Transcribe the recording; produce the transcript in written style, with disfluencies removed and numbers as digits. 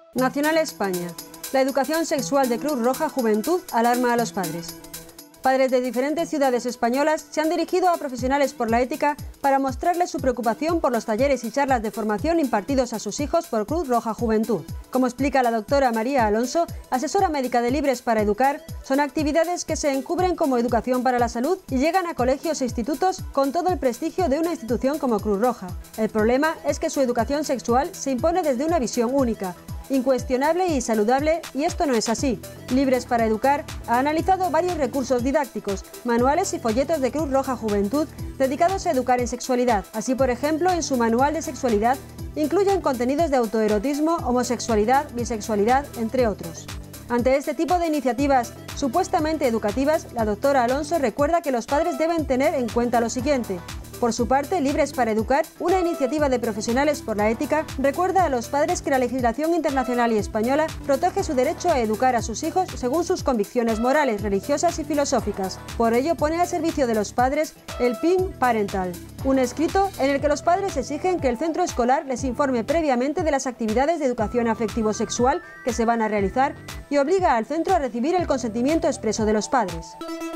Nacional España. La educación sexual de Cruz Roja Juventud alarma a los padres. Padres de diferentes ciudades españolas se han dirigido a profesionales por la ética para mostrarles su preocupación por los talleres y charlas de formación impartidos a sus hijos por Cruz Roja Juventud. Como explica la doctora María Alonso, asesora médica de Libres para Educar, son actividades que se encubren como educación para la salud y llegan a colegios e institutos con todo el prestigio de una institución como Cruz Roja. El problema es que su educación sexual se impone desde una visión única, incuestionable y saludable, y esto no es así. Libres para Educar ha analizado varios recursos didácticos, manuales y folletos de Cruz Roja Juventud dedicados a educar en sexualidad. Así, por ejemplo, en su manual de sexualidad incluyen contenidos de autoerotismo, homosexualidad, bisexualidad, entre otros. Ante este tipo de iniciativas supuestamente educativas, la doctora Alonso recuerda que los padres deben tener en cuenta lo siguiente. Por su parte, Libres para Educar, una iniciativa de profesionales por la ética, recuerda a los padres que la legislación internacional y española protege su derecho a educar a sus hijos según sus convicciones morales, religiosas y filosóficas. Por ello, pone al servicio de los padres el PIN Parental, un escrito en el que los padres exigen que el centro escolar les informe previamente de las actividades de educación afectivo-sexual que se van a realizar y obliga al centro a recibir el consentimiento expreso de los padres.